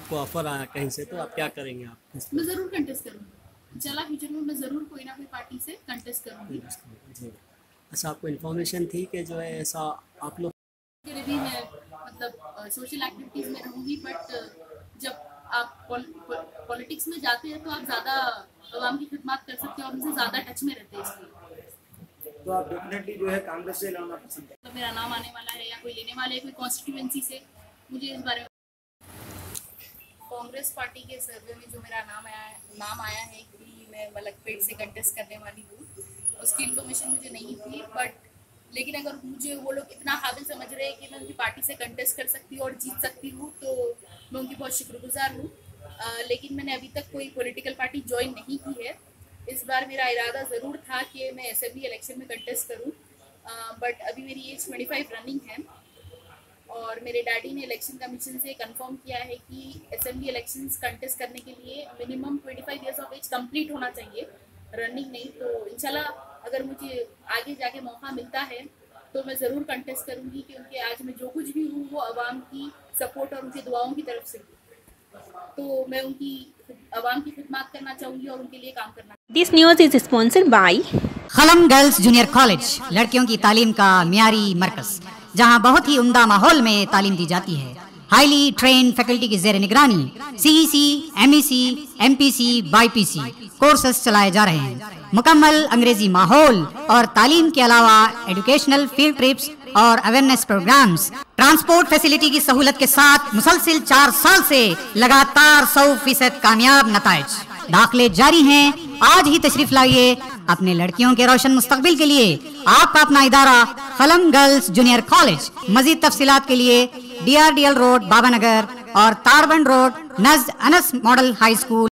आपको ऑफर आया कहीं से, तो आप क्या करेंगे आप? मैं ज़रूर कंटेस्ट करूँगी। चला फ्यूचर में मैं ज़रूर कोई ना कोई पार्टी से कंटेस्ट करूँगी। जी। अच्छा, आपको इन्फॉर्मेशन थी कि जो है ऐसा आप लोग के लिए भी मैं मतलब सोशल एक्टिविटीज़ में रहूँगी, बट जब आप पॉलिटिक्स में जाते हैं तो आप ज़्यादा आवाम की खिदमत कर सकते हो और उनसे ज़्यादा टच में रहते हैं, इसलिए तो आप डेफिनेटली जो है कांग्रेस से लड़ना पसंद है? तो मेरा नाम आने वाला है या कोई लेने वाला है कोई कॉन्स्टिट्यूएंसी से, मुझे इस बारे में कांग्रेस पार्टी के सर्वे में जो मेरा नाम आया है कि मैं मलकपेट से कंटेस्ट करने वाली हूँ, उसकी इन्फॉर्मेशन मुझे नहीं थी। बट लेकिन अगर मुझे वो लोग इतना काबिल समझ रहे हैं कि मैं उनकी पार्टी से कंटेस्ट कर सकती हूँ और जीत सकती हूँ, तो मैं उनकी बहुत शुक्रगुजार हूँ। लेकिन मैंने अभी तक कोई पॉलिटिकल पार्टी ज्वाइन नहीं की है। इस बार मेरा इरादा ज़रूर था कि मैं असेंबली इलेक्शन में कंटेस्ट करूँ, बट अभी मेरी एज 25 रनिंग है और मेरे डैडी ने इलेक्शन कमीशन से कंफर्म किया है कि असेंबली इलेक्शंस कंटेस्ट करने के लिए minimum 25 years of age complete होना चाहिए, रनिंग नहीं। तो इंशाल्लाह अगर मुझे आगे जाके मौका मिलता है तो मैं ज़रूर कंटेस्ट करूँगी, क्योंकि आज मैं जो कुछ भी हूँ वो आवाम की सपोर्ट और उनकी दुआओं की तरफ से, तो मैं उनकी आवाम की खिदमत करना चाहूँगी और उनके लिए काम करना। This news is sponsored by Khalam girls junior college, लड़कियों की तालीम का मियारी मरकज, जहां बहुत ही उम्दा माहौल में तालीम दी जाती है। हाईली ट्रेन फैकल्टी की जेर निगरानी CEC, MEC, MPC, BiPC courses चलाए जा रहे हैं। मुकम्मल अंग्रेजी माहौल और तालीम के अलावा एजुकेशनल फील्ड ट्रिप्स और अवेयरनेस प्रोग्राम्स, ट्रांसपोर्ट फैसिलिटी की सहूलत के साथ मुसलसिल 4 साल से लगातार 100% कामयाब नताइज। दाखिले जारी हैं, आज ही तशरीफ लाइए। अपने लड़कियों के रोशन मुस्तकबिल के लिए आपका अपना इदारा खलम गर्ल्स जूनियर कॉलेज। मजीद तफसीलात के लिए DRDL रोड बाबानगर और तारबंद रोड नज़द अनस मॉडल हाई स्कूल।